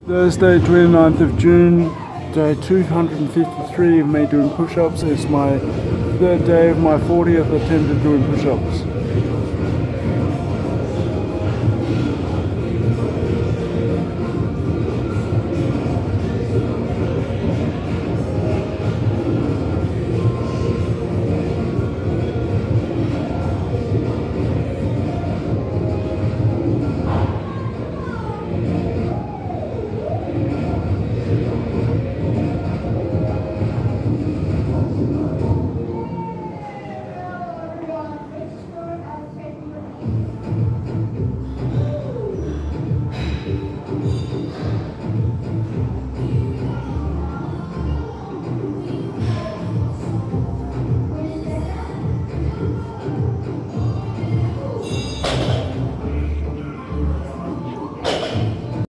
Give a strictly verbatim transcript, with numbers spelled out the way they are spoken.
Thursday, twenty-ninth of June, day two hundred fifty-three of me doing push-ups. It's my third day of my fortieth attempt at doing push-ups.